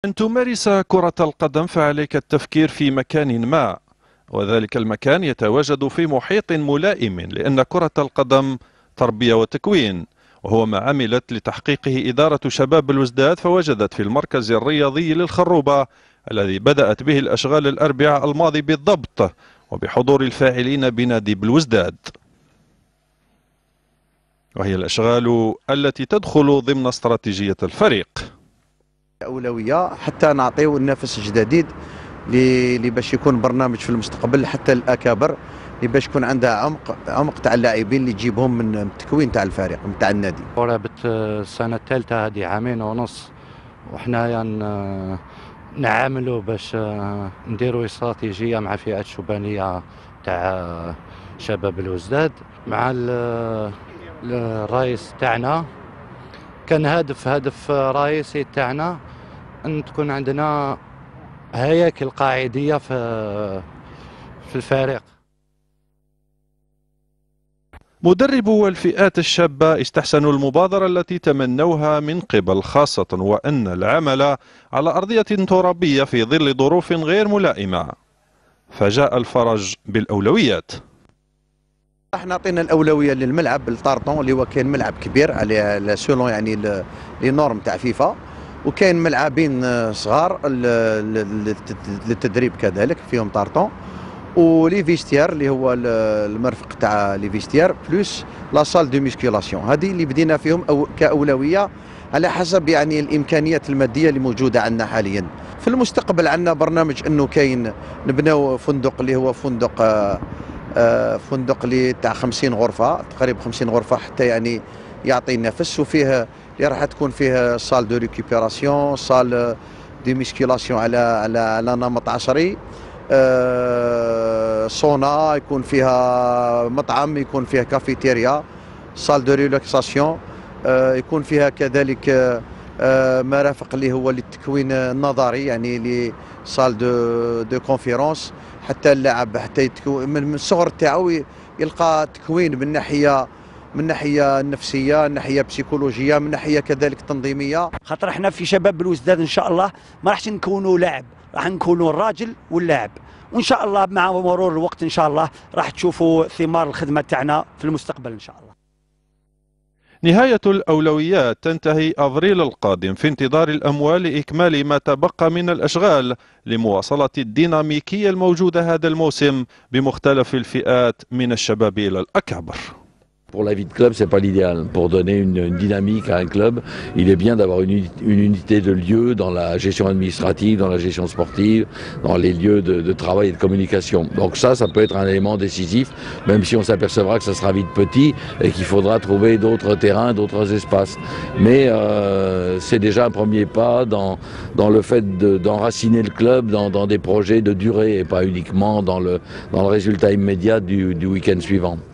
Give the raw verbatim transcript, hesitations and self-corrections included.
أن تمارس كرة القدم فعليك التفكير في مكان ما، وذلك المكان يتواجد في محيط ملائم، لأن كرة القدم تربية وتكوين، وهو ما عملت لتحقيقه إدارة شباب بلوزداد، فوجدت في المركز الرياضي للخروبة الذي بدأت به الأشغال الأربعاء الماضي بالضبط، وبحضور الفاعلين بنادي بلوزداد، وهي الأشغال التي تدخل ضمن استراتيجية الفريق. أولوية حتى نعطيو النفس جديد اللي باش يكون برنامج في المستقبل حتى الأكابر اللي باش يكون عندها عمق عمق تاع اللاعبين اللي تجيبهم من التكوين تاع الفريق تاع النادي. قرابة السنة الثالثة هذه عامين ونص وحنا يعني نعاملوا باش نديروا استراتيجية مع فئات شبانية تاع شباب بلوزداد مع الرئيس تاعنا. كان هدف هدف رئيسي تاعنا أن تكون عندنا هياكل قاعدية في في الفريق. مدرب والفئات الشابة استحسنوا المبادرة التي تمنوها من قبل، خاصة وأن العمل على أرضية ترابية في ظل ظروف غير ملائمة، فجاء الفرج بالأولويات. احنا عطينا الاولويه للملعب الطارطون اللي هو كاين ملعب كبير على سولون يعني لي نورم تاع فيفا، وكاين ملعبين صغار للتدريب كذلك فيهم طارطون، ولي فيستير اللي هو المرفق تاع لي فيستير بلوس لا سال دو ميسكيلاسيون. هذه اللي بدينا فيهم أو كاولويه على حسب يعني الامكانيات الماديه اللي موجوده عندنا حاليا. في المستقبل عندنا برنامج انه كاين نبناو فندق اللي هو فندق آه فندق اللي تاع خمسين غرفه تقريبا خمسين غرفه حتى يعني يعطي نفس، وفيه اللي راح تكون فيه سال دو ريكوبيراسيون سال دو ميسكيلاسيون على على على نمط عصري، آه صونا يكون فيها مطعم، يكون فيها كافيتيريا، سال دو ريلاكساسيون، آه يكون فيها كذلك آه مرافق اللي هو للتكوين النظري يعني لي سال دو دو كونفيرونس، حتى اللاعب حتى يتكون من الصغر تاعو يلقى تكوين من ناحيه من ناحيه النفسيه، من ناحيه بسيكولوجيه، من ناحيه كذلك تنظيميه. خاطر احنا في شباب بلوزداد ان شاء الله ما راحش نكونوا لاعب، راح نكونوا الراجل واللاعب، وان شاء الله مع مرور الوقت ان شاء الله راح تشوفوا ثمار الخدمه تاعنا في المستقبل ان شاء الله. نهاية الأولويات تنتهي أفريل القادم في انتظار الأموال لإكمال ما تبقى من الأشغال لمواصلة الديناميكية الموجودة هذا الموسم بمختلف الفئات من الشباب إلى الأكابر. Pour la vie de club, c'est pas l'idéal. Pour donner une, une dynamique à un club, il est bien d'avoir une, une unité de lieu dans la gestion administrative, dans la gestion sportive, dans les lieux de, de travail et de communication. Donc ça, ça peut être un élément décisif, même si on s'apercevra que ça sera vite petit et qu'il faudra trouver d'autres terrains, d'autres espaces. Mais euh, c'est déjà un premier pas dans, dans le fait d'enraciner de, le club dans, dans des projets de durée et pas uniquement dans le, dans le résultat immédiat du, du week-end suivant.